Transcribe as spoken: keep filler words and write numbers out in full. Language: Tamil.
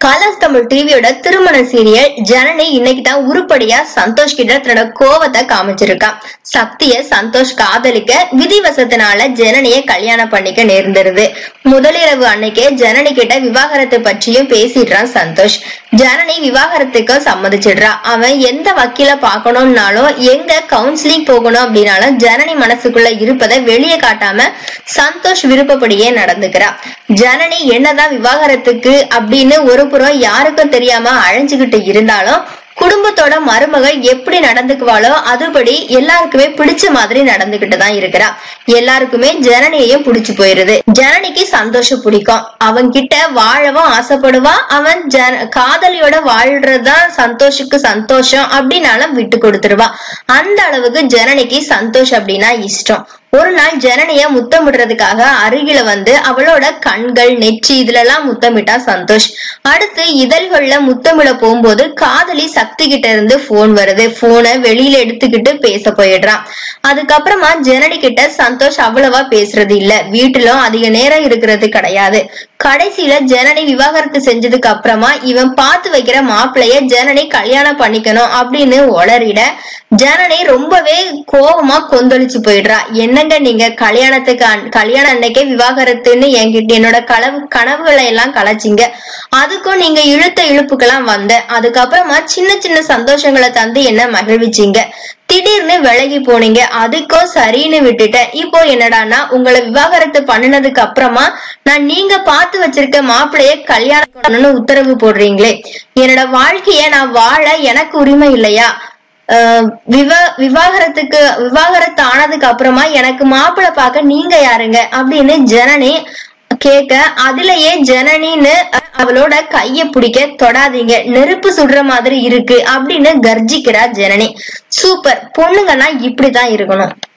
கலர்ஸ் தமிழ் டிவியோட திருமண சீரியல் ஜனனி இன்னைக்கு தான் உருப்படியா சந்தோஷ் கிட்ட தன்னோட கோவத்தை காமிச்சிருக்கா. சக்திய சந்தோஷ் காதலிக்க விதிவசத்தினால ஜனனிய கல்யாணம் பண்ணிக்க நேர்ந்திருது. முதலிரவு அன்னைக்கே ஜனனி கிட்ட விவாகரத்து பற்றியும் பேசிடுறான் சந்தோஷ். ஜனனி விவாகரத்துக்கு சம்மதிச்சிடுறா. அவன் எந்த வக்கீல பாக்கணும்னாலும் எங்க கவுன்சிலிங் போகணும் அப்படின்னாலும் ஜனனி மனசுக்குள்ள இருப்பதை வெளியே காட்டாம சந்தோஷ் விருப்பப்படியே நடந்துக்கிறா. ஜனனி என்னதான் விவாகரத்துக்கு அப்படின்னு ஒரு புறம் யாருக்கும் தெரியாம அழைஞ்சுகிட்டு இருந்தாலும் குடும்பத்தோட மருமகள் எப்படி நடந்துக்குவாளோ அதுபடி எல்லாருக்குமே பிடிச்ச மாதிரி நடந்துகிட்டு தான் இருக்கிறா. எல்லாருக்குமே ஜனனியையும் பிடிச்சு போயிருது. ஜனனிக்கு சந்தோஷம் பிடிக்கும். அவன் கிட்ட வாழவும் ஆசைப்படுவா. அவன் ஜன காதலியோட வாழ்றதுதான் சந்தோஷுக்கு சந்தோஷம் அப்படின்னாலும் விட்டு கொடுத்துருவா. அந்த அளவுக்கு ஜனனிக்கு சந்தோஷம் அப்படின்னா இஷ்டம். ஒரு நாள் ஜனனிய முத்தமிடுறதுக்காக அருகில வந்து அவளோட கண்கள் நெற்றி இதுல எல்லாம் முத்தமிட்டா சந்தோஷ். அடுத்து இதழ்கள்ல முத்தமிட போகும்போது காதலி சக்தி கிட்ட இருந்து போன் வருது. போனை வெளியில எடுத்துக்கிட்டு பேச போயிடுறான். அதுக்கப்புறமா ஜனனி கிட்ட சந்தோஷ் அவ்வளவா பேசுறது இல்ல. வீட்டுல அதிக நேரம் இருக்கிறது கிடையாது. கடைசியில ஜனனி விவாகரத்து செஞ்சதுக்கு அப்புறமா இவன் பார்த்து வைக்கிற மாப்பிள்ளைய ஜனனி கல்யாணம் பண்ணிக்கணும் அப்படின்னு உளறிட ஜனனி ரொம்பவே கோபமா கொந்தளிச்சு போயிடுறா. என்னங்க நீங்க கல்யாணத்துக்கு கல்யாணம் அன்னைக்கே விவாகரத்துன்னு என்கிட்ட என்னோட கனவு கனவுகளை எல்லாம் கலைச்சிங்க. அதுக்கும் நீங்க இழுத்த இழுப்புக்கெல்லாம் வந்த. அதுக்கப்புறமா சின்ன சின்ன சந்தோஷங்களை தந்து என்ன மகிழ்விச்சிங்க. திடீர்னு விலகி போனீங்க. அதுக்கும் சரின்னு விட்டுட்டேன். இப்போ என்னடான்னா உங்களை விவாகரத்து பண்ணினதுக்கு அப்புறமா நான் நீங்க பார்த்து வச்சிருக்க மாப்பிள்ளைய கல்யாணம் பண்ணணும்னு உத்தரவு போடுறீங்களே. என்னோட வாழ்க்கைய நான் வாழ எனக்கு உரிமை இல்லையா? ஆஹ் விவா விவாகரத்துக்கு விவாகரத்து ஆனதுக்கு அப்புறமா எனக்கு மாப்பிள்ளை பார்க்க நீங்க யாருங்க அப்படின்னு ஜனனி கேட்க, அதுலயே ஜனனின்னு அவளோட கைய பிடிக்க தொடாதீங்க, நெருப்பு சுடுற மாதிரி இருக்கு அப்படின்னு கர்ஜிக்கிறா ஜனனி. சூப்பர், பொண்ணுங்கன்னா இப்படிதான் இருக்கணும்.